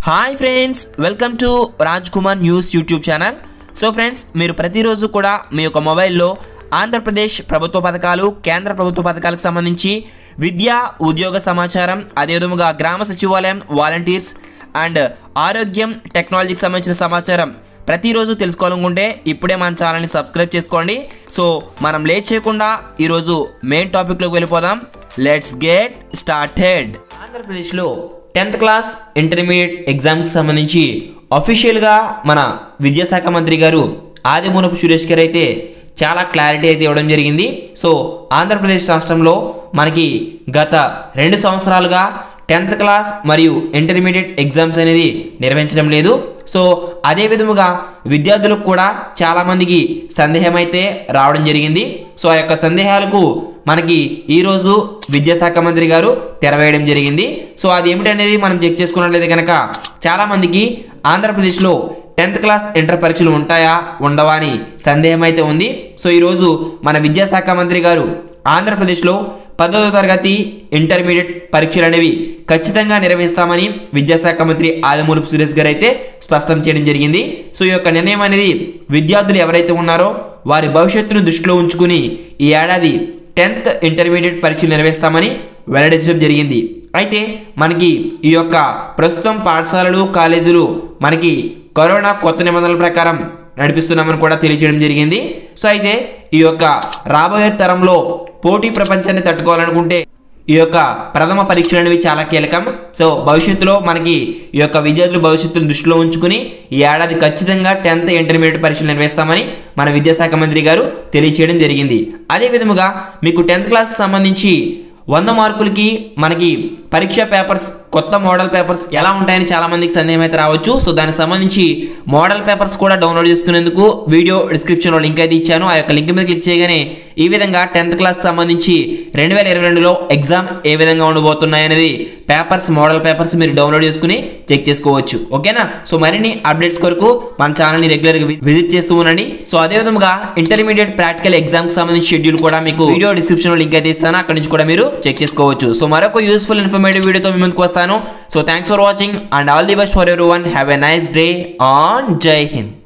Hi friends, welcome to Raj Kumar news YouTube channel. So friends, మీరు ప్రతిరోజు కూడా మీ యొక్క మొబైల్లో ఆంధ్రప్రదేశ్ ప్రభుత్వ పథకాలు, కేంద్ర ప్రభుత్వ పథకాలకు సంబంధించి విద్యా ఉద్యోగ సమాచారం, అదేవిధంగా గ్రామ సచివాలయం వాలంటీర్స్ అండ్ ఆరోగ్యం టెక్నాలజీకి సంబంధించిన సమాచారం ప్రతిరోజు తెలుసుకోవాలనుకుంటే ఇప్పుడే మన ఛానల్ని సబ్స్క్రైబ్ చేసుకోండి. సో మనం లేట్ చేయకుండా ఈరోజు మెయిన్ టాపిక్లోకి వెళ్ళిపోదాం. Let's get started. ఆంధ్రప్రదేశ్లో 10th క్లాస్ ఇంటర్మీడియట్ ఎగ్జామ్కి సంబంధించి అఫీషియల్గా మన విద్యాశాఖ మంత్రి గారు ఆదిమూలపు సురేష్ గారు అయితే చాలా క్లారిటీ అయితే ఇవ్వడం జరిగింది. సో ఆంధ్రప్రదేశ్ రాష్ట్రంలో మనకి గత 2 సంవత్సరాలుగా 10th క్లాస్ మరియు ఇంటర్మీడియట్ ఎగ్జామ్స్ అనేది నిర్వహించడం లేదు. సో అదే విధముగా విద్యార్థులకు కూడా చాలామందికి సందేహం అయితే రావడం జరిగింది. సో ఆ యొక్క సందేహాలకు మనకి ఈరోజు విద్యాశాఖ మంత్రి గారు తెరవేయడం జరిగింది. సో అది ఏమిటనేది మనం చెక్ చేసుకున్నట్లయితే కనుక చాలామందికి ఆంధ్రప్రదేశ్లో 10th క్లాస్ ఇంటర్ పరీక్షలు ఉంటాయా ఉండవా అని సందేహం అయితే ఉంది. సో ఈరోజు మన విద్యాశాఖ మంత్రి గారు ఆంధ్రప్రదేశ్లో 10వ తరగతి ఇంటర్మీడియట్ పరీక్షలు అనేవి ఖచ్చితంగా నిర్వహిస్తామని విద్యాశాఖ మంత్రి ఆదిమూలపు సురేష్ గారు అయితే స్పష్టం చేయడం జరిగింది. సో ఈ యొక్క నిర్ణయం అనేది విద్యార్థులు ఎవరైతే ఉన్నారో వారి భవిష్యత్తును దృష్టిలో ఉంచుకుని ఈ ఏడాది 10th ఇంటర్మీడియట్ పరీక్షలు నిర్వహిస్తామని వెల్లడించడం జరిగింది. అయితే మనకి ఈ యొక్క ప్రస్తుతం పాఠశాలలు, కాలేజీలు మనకి కరోనా కొత్త నిబంధనల ప్రకారం నడిపిస్తున్నామని కూడా తెలియజేయడం జరిగింది. సో అయితే ఈ యొక్క రాబోయే తరంలో పోటీ ప్రపంచాన్ని తట్టుకోవాలనుకుంటే ఈ యొక్క ప్రథమ పరీక్షలు అనేవి చాలా కీలకం. సో భవిష్యత్తులో మనకి ఈ యొక్క విద్యార్థుల భవిష్యత్తును దృష్టిలో ఉంచుకుని ఈ ఏడాది ఖచ్చితంగా 10th ఇంటర్మీడియట్ పరీక్షలు నిర్వహిస్తామని మన విద్యాశాఖ మంత్రి గారు తెలియజేయడం జరిగింది. అదే విధముగా మీకు 10th క్లాస్ సంబంధించి 100 మార్కులకి మనకి పరీక్ష పేపర్స్, కొత్త మోడల్ పేపర్స్ ఎలా ఉంటాయని చాలా మందికి సందేహం అయితే రావచ్చు. సో దానికి సంబంధించి మోడల్ పేపర్స్ కూడా డౌన్లోడ్ చేసుకునేందుకు వీడియో డిస్క్రిప్షన్లో లింక్ అయితే ఇచ్చాను. ఆ యొక్క లింక్ మీద క్లిక్ చేయగానే ఈ విధంగా 10th క్లాస్ సంబంధించి 2022లో ఎగ్జామ్ ఏ విధంగా ఉండబోతున్నాయి అనేది పేపర్స్, మోడల్ పేపర్స్ మీరు డౌన్లోడ్ చేసుకుని చెక్ చేసుకోవచ్చు. ఓకేనా? సో మరిన్ని అప్డేట్స్ కొరకు మన ఛానల్ని రెగ్యులర్గా విజిట్ చేస్తూ ఉండండి. సో అదేవిధంగా ఇంటర్మీడియట్ ప్రాక్టికల్ ఎగ్జామ్కి సంబంధించి షెడ్యూల్ కూడా మీకు వీడియో డిస్క్రిప్షన్లో లింక్ అయితే ఇస్తాను, అక్కడ నుంచి కూడా మీరు చెక్ చేసుకోవచ్చు. సో మరొక యూస్ఫుల్ ఇన్ఫర్మేటివ్ వీడియోతో మీ ముందుకు వస్తాను. So thanks for watching and all the best for everyone. Have a nice day on. జై హింద్.